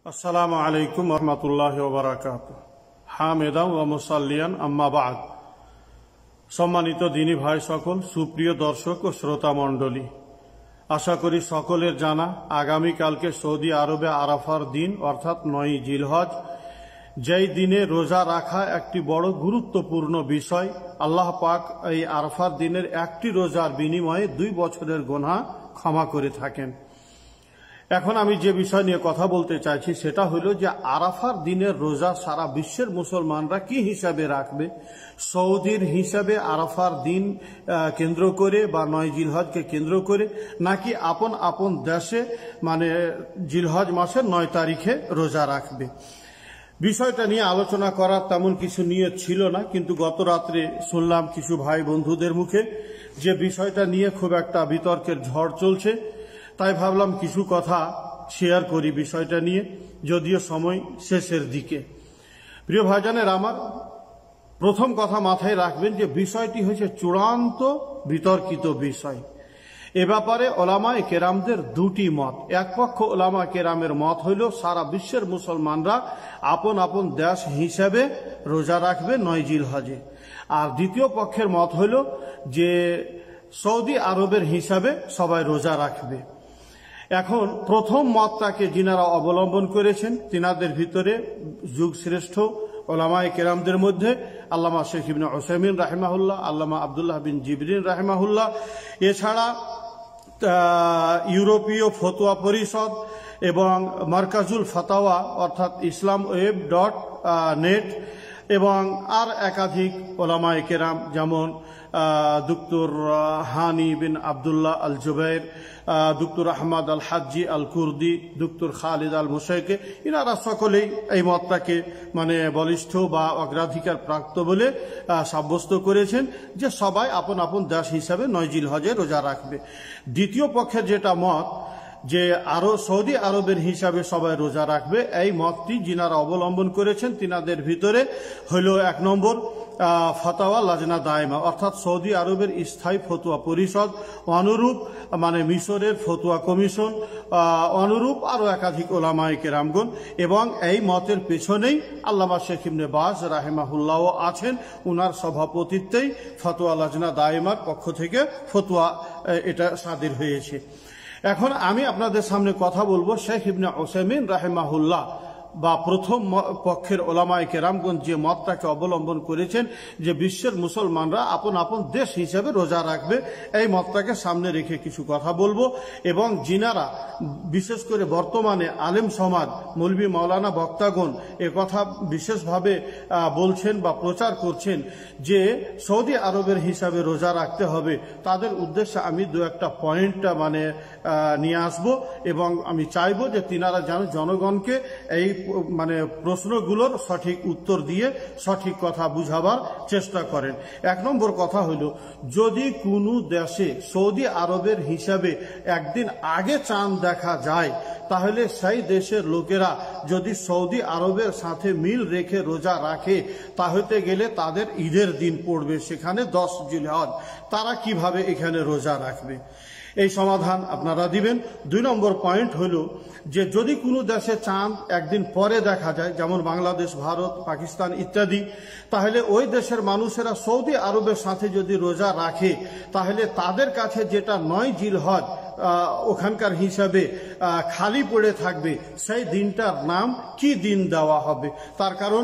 আসসালামু আলাইকুম রহমতুল্লাহি ওয়া বারাকাতুহু। হামিদান ওয়া মুসাল্লিয়ান আম্মা বা'দ। সম্মানিত দিনী ভাই সকল, সুপ্রিয় দর্শক ও শ্রোতা মণ্ডলী, আশা করি সকলের জানা আগামীকালকে সৌদি আরবে আরাফার দিন অর্থাৎ ৯ জিলহজ, যেই দিনে রোজা রাখা একটি বড় গুরুত্বপূর্ণ বিষয়। আল্লাহ পাক এই আরাফার দিনের একটি রোজার বিনিময়ে ২ বছরের গুনাহ ক্ষমা করে থাকেন। এখন আমি যে বিষয় নিয়ে কথা বলতে চাইছি সেটা হলো যে আরাফার দিনের রোজা সারা বিশ্বের মুসলমানরা কি হিসাবে রাখবে। সৌদির হিসাবে আরাফার দিন কেন্দ্র করে বা ৯ জিলহজকে কেন্দ্র করে, নাকি আপন আপন দেশে মানে জিলহজ মাসের ৯ তারিখে রোজা রাখবে। বিষয়টা নিয়ে আলোচনা করার তেমন কিছু নিয়ত ছিল না, কিন্তু গত রাত্রে শুনলাম কিছু ভাই বন্ধুদের মুখে যে বিষয়টা নিয়ে খুব একটা বিতর্কের ঝড় চলছে। তাই ভাবলাম কিছু কথা শেয়ার করি বিষয়টা নিয়ে, যদিও সময় শেষের দিকে। প্রিয় ভাইজানের আমার, প্রথম কথা মাথায় রাখবেন যে বিষয়টি হচ্ছে চূড়ান্ত বিতর্কিত বিষয়। এ ব্যাপারে ওলামায়ে কেরামদের দুটি মত। এক পক্ষ ওলামা কেরামের মত হইল সারা বিশ্বের মুসলমানরা আপন আপন দেশ হিসাবে রোজা রাখবে ৯ জিলহজে, আর দ্বিতীয় পক্ষের মত হইল যে সৌদি আরবের হিসাবে সবাই রোজা রাখবে। এখন প্রথম মতটাকে যিনারা অবলম্বন করেছেন তিনাদের ভিতরে যুগশ্রেষ্ঠ ওলামায়ে কেরামদের মধ্যে আল্লামা শেখ ইবনে উসাইমিন রাহিমাহুল্লাহ, আল্লামা আব্দুল্লাহ বিন জিবরিন রাহিমাহুল্লাহ, এছাড়া ইউরোপীয় ফতোয়া পরিষদ এবং মার্কাজুল ফাতাওয়া অর্থাৎ islamweb.net এবং আর একাধিক ওলামায়ে কেরাম, যেমন ডক্টর হানি বিন আবদুল্লাহ আল জুবাইর, ডক্টর আহমদ আল হাজি আল কুর্দি, ডক্টর খালিদ আল মুশাইকে, ইনারা সকলেই এই মতটাকে মানে বলিষ্ঠ বা অগ্রাধিকার প্রাপ্ত বলে সাব্যস্ত করেছেন যে সবাই আপন আপন দেশ হিসাবে ৯ জিলহজে রোজা রাখবে। দ্বিতীয় পক্ষের যেটা মত যে সৌদি আরবের হিসাবে সবাই রোজা রাখবে, এই মতটি যিনারা অবলম্বন করেছেন তিনাদের ভিতরে হইল ১ নম্বর ফতোয়া লাজনা দায়মা অর্থাৎ সৌদি আরবের স্থায়ী ফতোয়া পরিষদ, অনুরূপ মানে মিশরের ফতোয়া কমিশন, অনুরূপ আরও একাধিক ওলামায়ে কেরামগণ। এবং এই মতের পেছনেই আল্লামা শেখ ইবনে বাজ রাহিমাহুল্লাহ আছেন, উনার সভাপতিত্বেই ফতোয়া লাজনা দায়মার পক্ষ থেকে ফতোয়া এটা সাদির হয়েছে। এখন আমি আপনাদের সামনে কথা বলবো শেখ ইবনে উসাইমিন রাহিমাহুল্লাহ বা প্রথম পক্ষের ওলামায়ে কেরামগণ যে মতটাকে অবলম্বন করেছেন যে বিশ্বের মুসলমানরা আপন আপন দেশ হিসেবে রোজা রাখবে, এই মতটাকে সামনে রেখে কিছু কথা বলবো। এবং যিনারা বিশেষ করে বর্তমানে আলেম সমাজ, মৌলভী মাওলানা বক্তাগণ এ কথা বিশেষভাবে বলছেন বা প্রচার করছেন যে সৌদি আরবের হিসাবে রোজা রাখতে হবে, তাদের উদ্দেশ্যে আমি দু একটা পয়েন্টটা মানে নিয়ে আসবো এবং আমি চাইবো যে তিনারা যেন জনগণকে এই মানে প্রশ্নগুলোর সঠিক উত্তর দিয়ে সঠিক কথা বুঝাবার চেষ্টা করেন। ১ নম্বর কথা হইল, যদি কোনো দেশে সৌদি আরবের হিসাবে একদিন আগে চাঁদ দেখা যায়, তাহলে সেই দেশের লোকেরা যদি সৌদি আরবের সাথে মিল রেখে রোজা রাখে, তাহলে গেলে তাদের ঈদের দিন পড়বে সেখানে ১০ জিলহজ, তারা কিভাবে এখানে রোজা রাখবে? এই সমাধান আপনারা দিবেন। ২ নম্বর পয়েন্ট হল যে যদি কোনো দেশে চাঁদ একদিন পরে দেখা যায়, যেমন বাংলাদেশ, ভারত, পাকিস্তান ইত্যাদি, তাহলে ওই দেশের মানুষেরা সৌদি আরবের সাথে যদি রোজা রাখে, তাহলে তাদের কাছে যেটা ৯ জিলহজ ওখানকার হিসাবে খালি পড়ে থাকবে, সেই দিনটার নাম কি দিন দেওয়া হবে? তার কারণ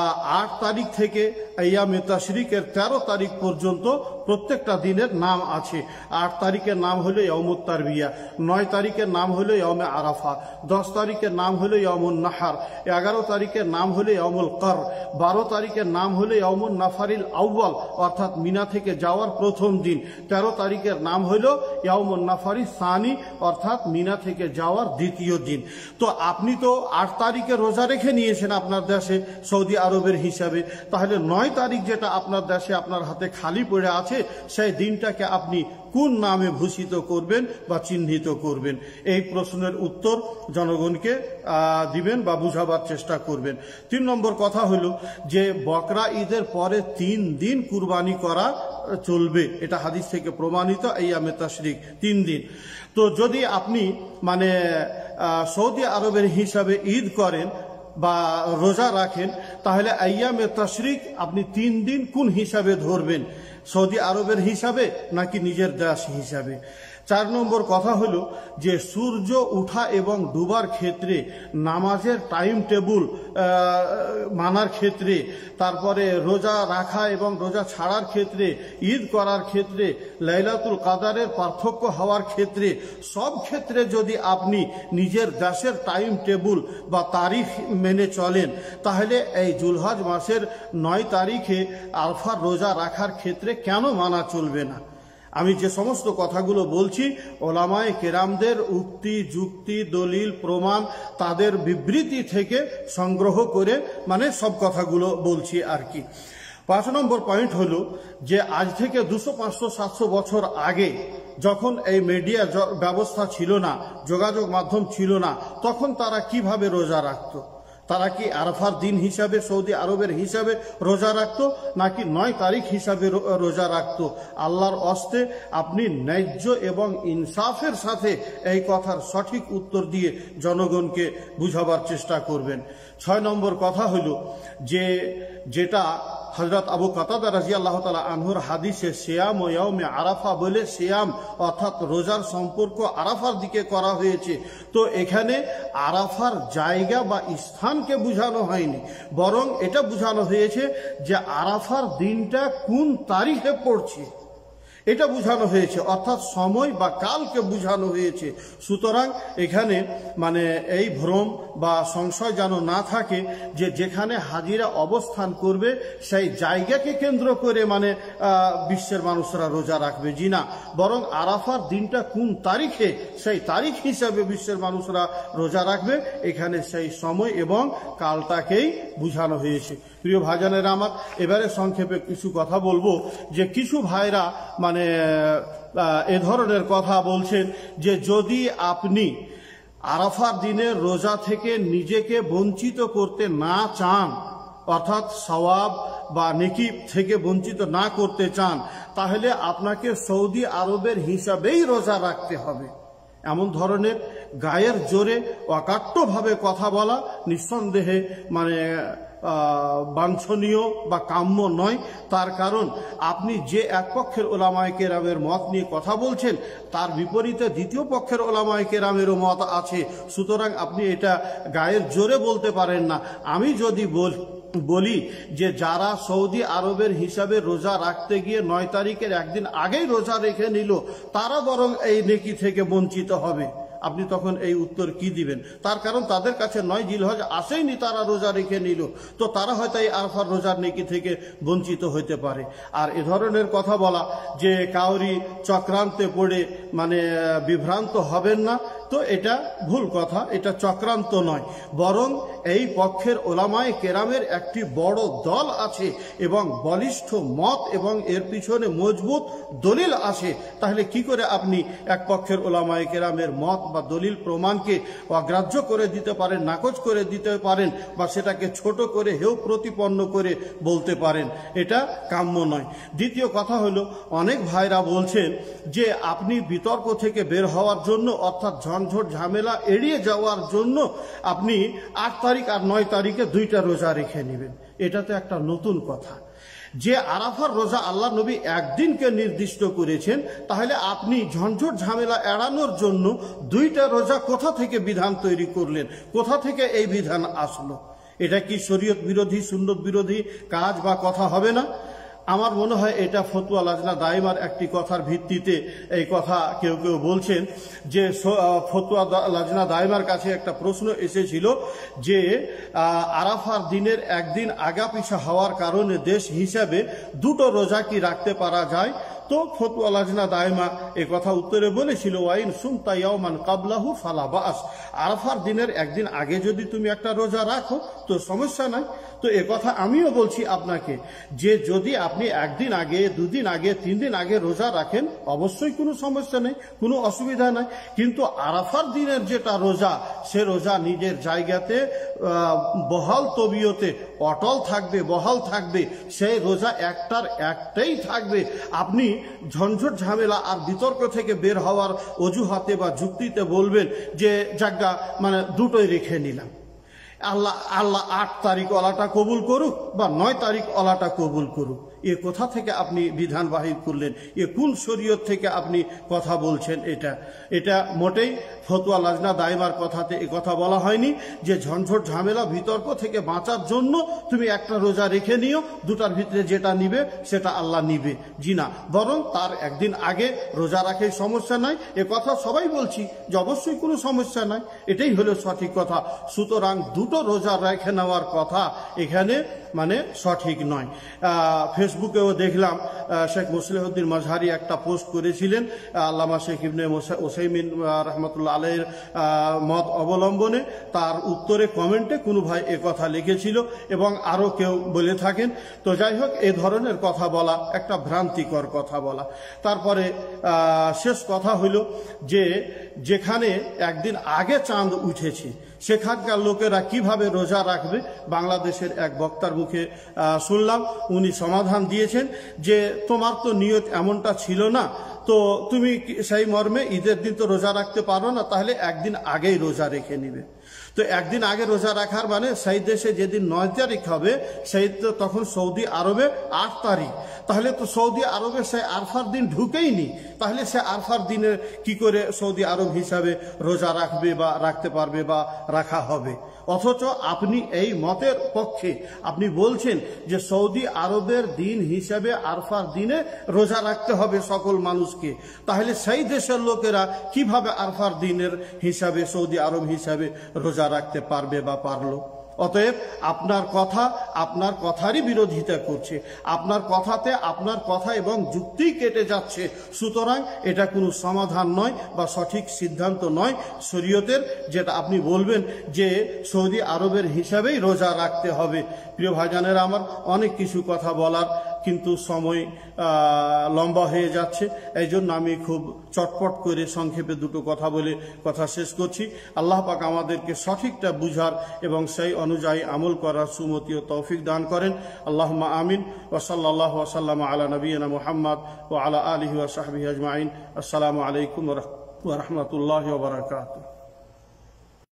৮ তারিখ থেকে আইয়ামে তাশরিকের ১৩ তারিখ পর্যন্ত প্রত্যেকটা দিনের নাম আছে। ৮ তারিখের নাম হলো ইয়াউমুত তারবিয়া, ৯ তারিখের নাম হলো ইয়াউমে আরাফা, ১০ তারিখের নাম হলো ইয়াউমুন নাহার, ১১ তারিখের নাম হলো ইয়াউমুল কর, ১২ তারিখের নাম হলো ইয়াউমুন নাফারিল আউয়াল অর্থাৎ মিনা থেকে যাওয়ার প্রথম দিন, ১৩ তারিখের নাম হলো ইয়াউমুন নাফারি সানি অর্থাৎ মিনা থেকে যাওয়ার দ্বিতীয় দিন। তো আপনি তো ৮ তারিখে রোজা রেখে নিয়েছেন আপনার দেশে সৌদি আরবের হিসাবে, তাহলে ৯ তারিখ যেটা আপনার দেশে আপনার হাতে খালি পড়ে আছে, সেই দিনটাকে আপনি কোন নামে ভূষিত করবেন বা চিহ্নিত করবেন? এই প্রশ্নের উত্তর জনগণকে দিবেন বা বুঝাবার চেষ্টা করবেন। ৩ নম্বর কথা হলো যে বকরা ঈদের পরে ৩ দিন কুরবানি করা চলবে, এটা হাদিস থেকে প্রমাণিত। আইয়ামে তাশরিক 3 দিন। তো যদি আপনি মানে সৌদি আরবের হিসাবে ঈদ করেন বা রোজা রাখেন, তাহলে আইয়ামে তাশরিক আপনি 3 দিন কোন হিসাবে ধরবেন, সৌদি আরবের হিসাবে নাকি নিজের দেশ হিসাবে? 4 নম্বর কথা হলো যে সূর্য উঠা এবং ডুবার ক্ষেত্রে নামাজের টাইম টেবিল মানার ক্ষেত্রে, তারপরে রোজা রাখা এবং রোজা ছাড়ার ক্ষেত্রে, ঈদ করার ক্ষেত্রে, লাইলাতুল কাদারের পার্থক্য হওয়ার ক্ষেত্রে, সব ক্ষেত্রে যদি আপনি নিজের দেশের টাইম টেবিল বা তারিখ মেনে চলেন, তাহলে এই জুলহজ মাসের 9 তারিখে আরফার রোজা রাখার ক্ষেত্রে কেন মানা চলবে না? আমি যে সমস্ত কথাগুলো বলছি ওলামায়ে কেরামদের উক্তি, যুক্তি, দলিল, প্রমাণ, তাদের বিবৃতি থেকে সংগ্রহ করে মানে সব কথাগুলো বলছি আর কি। 5 নম্বর পয়েন্ট হলো যে আজ থেকে 200, 500, 700 বছর আগে যখন এই মিডিয়া ব্যবস্থা ছিল না, যোগাযোগ মাধ্যম ছিল না, তখন তারা কিভাবে রোজা রাখত? তারা কি আরফার দিন হিসাবে সৌদি আরবের হিসাবে রোজা রাখত নাকি 9 তারিখ হিসাবে রোজা রাখত? আল্লাহর ওয়াস্তে আপনি ন্যায্য এবং ইনসাফের সাথে এই কথার সঠিক উত্তর দিয়ে জনগণকে বুঝাবার চেষ্টা করবেন। 6 নম্বর কথা হলো যে যেটা হযরত আবু কাতাদা রাদিয়াল্লাহু তাআলা আনহুর হাদিসে সিয়াম ও ইয়াউমে আরাফা বলে সিয়াম অর্থাৎ রোজার সম্পর্ক আরাফার দিকে করা হয়েছে। তো এখানে আরাফার জায়গা বা স্থানকে বোঝানো হয়নি, বরং এটা বোঝানো হয়েছে যে আরাফার দিনটা কোন তারিখে পড়ছে এটা বোঝানো হয়েছে, অর্থাৎ সময় বা কালকে বোঝানো হয়েছে। সুতরাং এখানে মানে এই ভ্রম বা সংশয় যেন না থাকে যে যেখানে হাজিরা অবস্থান করবে সেই জায়গাকে কেন্দ্র করে মানে বিশ্বের মানুষরা রোজা রাখবে, জি না, বরং আরাফার দিনটা কোন তারিখে সেই তারিখ হিসাবে বিশ্বের মানুষরা রোজা রাখবে, এখানে সেই সময় এবং কালটাকেই বোঝানো হয়েছে। প্রিয় ভাইজানেরা আমার, এবারে সংক্ষেপে কিছু কথা বলবো যে কিছু ভাইরা মানে এ ধরনের কথা বলছেন যে যদি আপনি আরাফার দিনের রোজা থেকে নিজেকে বঞ্চিত করতে না চান, অর্থাৎ সওয়াব বা নেকি থেকে বঞ্চিত না করতে চান, তাহলে আপনাকে সৌদি আরবের হিসাবেই রোজা রাখতে হবে। এমন ধরনের গায়ের জোরে অকাট্যভাবে কথা বলা নিঃসন্দেহে মানে বাঞ্ছনীয় বা কাম্য নয়। তার কারণ আপনি যে এক পক্ষের ওলামায়ে কেরামের মত নিয়ে কথা বলছেন, তার বিপরীতে দ্বিতীয় পক্ষের ওলামায়ে কেরামেরও মত আছে। সুতরাং আপনি এটা গায়ের জোরে বলতে পারেন না। আমি যদি বলি যে যারা সৌদি আরবের হিসাবে রোজা রাখতে গিয়ে 9 তারিখের একদিন আগেই রোজা রেখে নিল, তারা বরং এই নেকি থেকে বঞ্চিত হবে, আপনি তখন এই উত্তর কি দিবেন? তার কারণ তাদের কাছে 9 জিলহজ আসেইনি, তারা রোজা রেখে নিল, তো তারা হয়তো এই আরফার রোজার নেকি থেকে বঞ্চিত হতে পারে। আর এ ধরনের কথা বলা যে কাউরি চক্রান্তে পড়ে মানে বিভ্রান্ত হবেন না, তো এটা ভুল কথা, এটা চক্রান্ত নয়, বরং এই পক্ষের ওলামায়ে কেরামের একটি বড় দল আছে এবং বলিষ্ঠ মত এবং এর পিছনে মজবুত দলিল আছে। তাহলে কি করে আপনি এক পক্ষের ওলামায়ে কেরামের মত বা দলিল প্রমাণকে অগ্রাহ্য করে দিতে পারেন, নাকচ করে দিতে পারেন, বা সেটাকে ছোট করে হেয় প্রতিপন্ন করে বলতে পারেন? এটা কাম্য নয়। দ্বিতীয় কথা হলো, অনেক ভাইরা বলছেন যে আপনি বিতর্ক থেকে বের হওয়ার জন্য, অর্থাৎ ঝঞ্ঝট ঝামেলা এড়িয়ে যাওয়ার জন্য আপনি 8 তারিখ আর 9 তারিখে 2টা রোজা রেখে নেবেন। এটা তো একটা নতুন কথা। যে আরাফার রোজা আল্লাহ নবী একদিনকে নির্দিষ্ট করেছেন, তাহলে আপনি ঝঞ্ঝট ঝামেলা এড়ানোর জন্য 2টা রোজা কোথা থেকে বিধান তৈরি করলেন? কোথা থেকে এই বিধান আসলো? এটা কি শরীয়ত বিরোধী, সুন্নত বিরোধী কাজ বা কথা হবে না? আমার মনে হয় এটা ফতোয়া লাজনা দাইমার একটি কথার ভিত্তিতে এই কথা কেউ কেউ বলছেন যে ফতোয়া লাজনা দাইমার কাছে একটা প্রশ্ন এসেছিল যে আরাফার দিনের একদিন আগাপিছা হওয়ার কারণে দেশ হিসাবে 2টো রোজা কি রাখতে পারা যায়? তো ফতোয়া লাজনা দাইমা এ কথা উত্তরে বলেছিল, ওয়াইন সুমতা ইয়াওমান কাবলাহু ফালা বাস, আরাফার দিনের একদিন আগে যদি তুমি একটা রোজা রাখো তো সমস্যা নাই। তো এ কথা আমিও বলছি আপনাকে যে যদি আপনি একদিন আগে, 2 দিন আগে, 3 দিন আগে রোজা রাখেন, অবশ্যই কোনো সমস্যা নেই, কোনো অসুবিধা নাই। কিন্তু আরাফার দিনের যেটা রোজা, সে রোজা নিজের জায়গাতে বহাল তবিয়তে অটল থাকবে, বহাল থাকবে, সেই রোজা একটাই থাকবে। আপনি ঝঞ্ঝট ঝামেলা আর বিতর্ক থেকে বের হওয়ার অজুহাতে বা যুক্তিতে বলবেন যে জায়গা মানে দুটোই রেখে নিলাম, আল্লাহ 8 তারিখ ওলাটা কবুল করুক বা 9 তারিখ ওলাটা কবুল করুক। এ কোথা থেকে আপনি বিধান বাহির করলেন? এ কোন শরীয়ত থেকে আপনি কথা বলছেন? এটা মোটেই ফতোয়া লাজনা দায়মার কথাতে এ কথা বলা হয়নি যে ঝঞ্ঝট ঝামেলা বিতর্ক থেকে বাঁচার জন্য তুমি একটা রোজা রেখে নিও, দুটার ভিতরে যেটা নিবে সেটা আল্লাহ নিবে। জি না, বরং তার একদিন আগে রোজা রাখে সমস্যা নাই, এ কথা সবাই বলছি যে অবশ্যই কোনো সমস্যা নাই, এটাই হলো সঠিক কথা। সুতরাং দুটো রোজা রেখে নেওয়ার কথা এখানে মানে সঠিক নয়। ফেসবুকেও দেখলাম শেখ মুসলিহুদ্দিন মাজহারি একটা পোস্ট করেছিলেন আল্লামা শেখ ইবনে ওসাইমিন রহমতুল্লাহ আলাইহির মত অবলম্বনে। তার উত্তরে কমেন্টে কোনো ভাই এ কথা লিখেছিল এবং আরও কেউ বলে থাকেন। তো যাই হোক, এ ধরনের কথা বলা একটা ভ্রান্তিকর কথা বলা। তারপরে শেষ কথা হইল যে যেখানে একদিন আগে চাঁদ উঠেছে সেখানকার লোকেরা কিভাবে রোজা রাখবে, বাংলাদেশের এক বক্তার মুখে শুনলাম। উনি সমাধান দিয়েছেন যে তোমার তো নিয়ত এমনটা ছিল না, তো তুমি সেই মর্মে ঈদের দিন তো রোজা রাখতে পারো না, তাহলে একদিন আগেই রোজা রেখে নিবে। তো একদিন আগে রোজা রাখার মানে সেই দেশে যেদিন 9 তারিখ হবে সেই তো তখন সৌদি আরবে 8 তারিখ, তাহলে তো সৌদি আরবে সে আরফার দিন ঢুকেইনি, তাহলে সে আরফার দিনে কি করে সৌদি আরব হিসাবে রোজা রাখবে বা রাখতে পারবে বা রাখা হবে? অথচ আপনি এই মতের পক্ষে আপনি বলছেন যে সৌদি আরবের দিন হিসাবে আরফার দিনে রোজা রাখতে হবে সকল মানুষকে, তাহলে সেই দেশের লোকেরা কিভাবে আরফার দিনের হিসাবে সৌদি আরব হিসাবে রোজা রাখতে পারবে বা পারলো? অতএব আপনার কথা আপনার কথারই বিরোধিতা করছে, আপনার কথাতে আপনার কথা এবং যুক্তি কেটে যাচ্ছে। সুতরাং এটা কোনো সমাধান নয় বা সঠিক সিদ্ধান্ত নয় শরীয়তের, যেটা আপনি বলবেন যে সৌদি আরবের হিসাবেই রোজা রাখতে হবে। প্রিয় ভাইজানেরা আমার, অনেক কিছু কথা বলার, কিন্তু সময় লম্বা হয়ে যাচ্ছে, এই জন্য আমি খুব চটপট করে সংক্ষেপে দুটো কথা বলে কথা শেষ করছি। আল্লাহ পাক আমাদেরকে সঠিকটা বুঝার এবং সেই অনুযায়ী আমল করার সুমতি ও তৌফিক দান করেন। আল্লাহুম্মা আমিন। ওয়া সাল্লাল্লাহু ওয়া সাল্লামা আলা নবিয়িনা মুহাম্মদ ওয়া আলা আলিহি ওয়া সাহবিহি আজমাইন। আসসালামু আলাইকুম ওয়া রাহমাতুল্লাহি ওয়া বারাকাতুহু।